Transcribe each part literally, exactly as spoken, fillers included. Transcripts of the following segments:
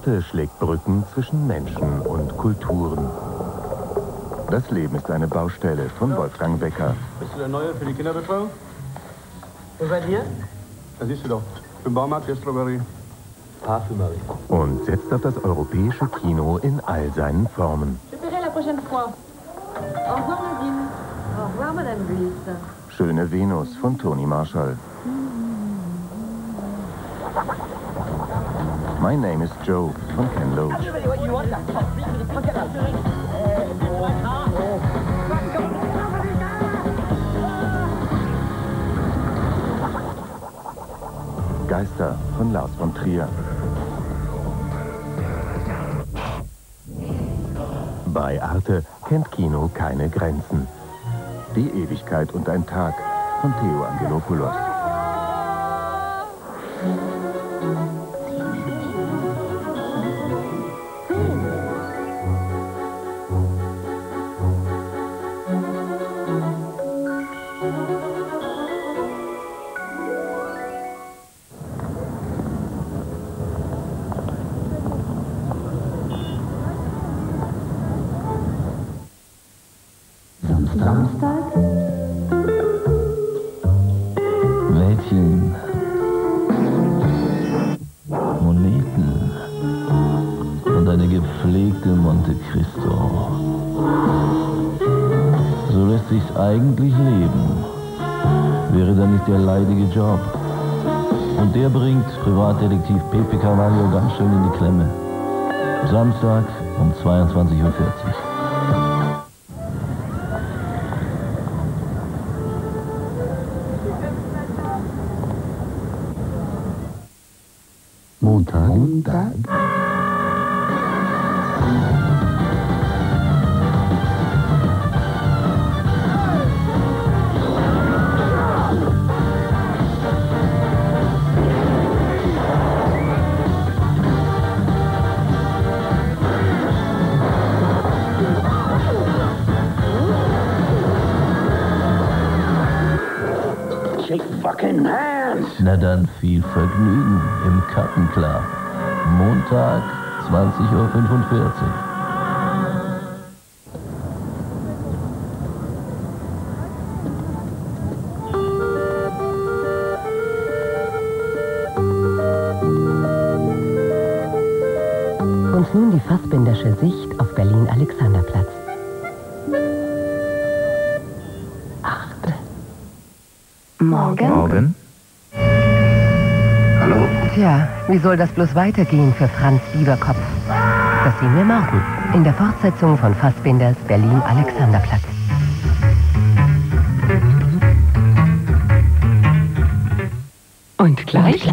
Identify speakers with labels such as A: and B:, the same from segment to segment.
A: Arte schlägt Brücken zwischen Menschen und Kulturen. Das Leben ist eine Baustelle von Wolfgang Becker.
B: Bist du der Neue für die Kinderbetreuung?
C: Und bei dir?
B: Da siehst du doch. Im Baumarkt ist Drogerie.
C: Parfümerie.
A: Und setzt auf das europäische Kino in all seinen Formen.
D: Je paierai la prochaine fois. Au revoir, Nadine. Au revoir, Madame Brice.
A: Schöne Venus von Toni Marshall. My Name is Joe von Ken Loach. Geister von Lars von Trier. Bei Arte kennt Kino keine Grenzen. Die Ewigkeit und ein Tag von Theo Angelopoulos.
E: Samstag? Mädchen. Moneten. Und eine gepflegte Monte Cristo. So lässt sich's eigentlich leben. Wäre dann nicht der leidige Job. Und der bringt Privatdetektiv Pepe Carvalho ganz schön in die Klemme. Samstag um zweiundzwanzig Uhr vierzig. Montag. Montag.
F: Shake fucking hands!
E: Na dann viel Vergnügen im Cotton Club. Montag, zwanzig Uhr fünfundvierzig.
G: Und nun die Fassbindersche Sicht auf Berlin-Alexanderplatz. Arte.
H: Morgen?
F: Morgen? Hallo?
G: Tja, wie soll das bloß weitergehen für Franz Bieberkopf? Das sehen wir morgen in der Fortsetzung von Fassbinders Berlin-Alexanderplatz. Und gleich?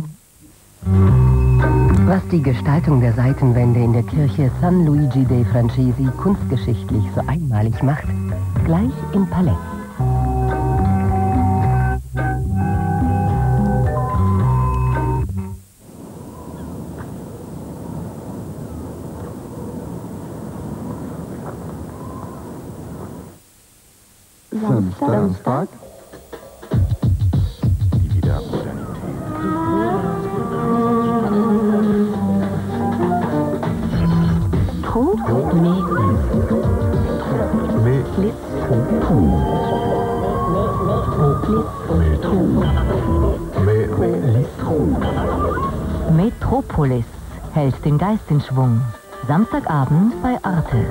G: Was die Gestaltung der Seitenwände in der Kirche San Luigi dei Francesi kunstgeschichtlich so einmalig macht, gleich im Palais.
H: Samstag?
A: Samstag. Die Wiedermodernität.
I: Metropolis hält den Geist in Schwung. Samstagabend bei Arte.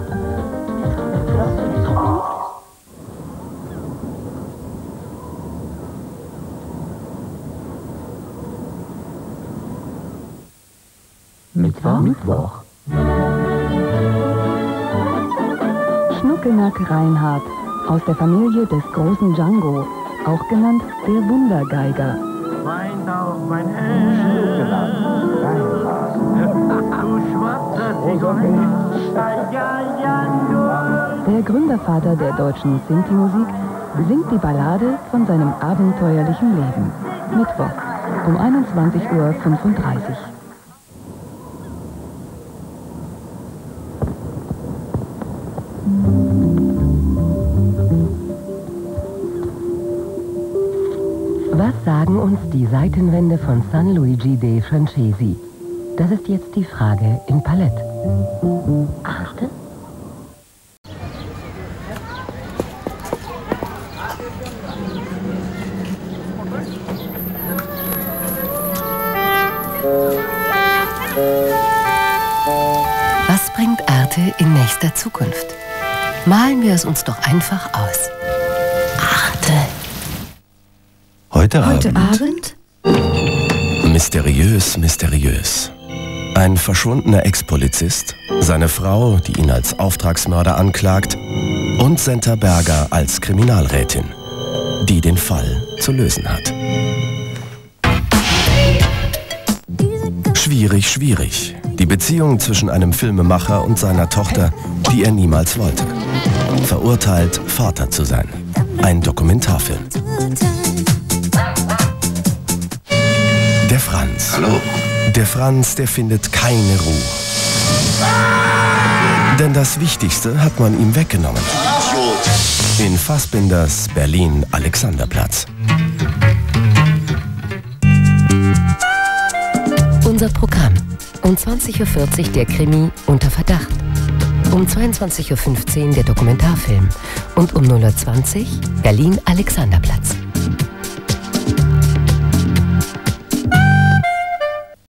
G: Mittwoch?
H: Mittwoch. Schnuckenack Reinhardt aus der Familie des großen Django, auch genannt der Wundergeiger.
F: Weint auf mein Herz. Du schwarzer
H: Der Gründervater der deutschen Sinti-Musik singt die Ballade von seinem abenteuerlichen Leben. Mittwoch um einundzwanzig Uhr fünfunddreißig.
G: Was sagen uns die Seitenwände von San Luigi dei Francesi? Das ist jetzt die Frage in Palette.
I: Arte?
G: Was bringt Arte in nächster Zukunft? Malen wir es uns doch einfach aus. Arte.
J: Heute,
H: Heute
J: Abend.
H: Abend?
J: Mysteriös, mysteriös. Ein verschwundener Ex-Polizist, seine Frau, die ihn als Auftragsmörder anklagt, und Senta Berger als Kriminalrätin, die den Fall zu lösen hat. Schwierig, schwierig. Die Beziehung zwischen einem Filmemacher und seiner Tochter, die er niemals wollte. Verurteilt, Vater zu sein. Ein Dokumentarfilm. Der Franz.
A: Hallo.
J: Der Franz, der findet keine Ruhe. Denn das Wichtigste hat man ihm weggenommen. In Fassbinders Berlin-Alexanderplatz.
G: Unser Programm. Um zwanzig Uhr vierzig der Krimi Unter Verdacht. Um zweiundzwanzig Uhr fünfzehn der Dokumentarfilm. Und um null Uhr zwanzig Berlin-Alexanderplatz.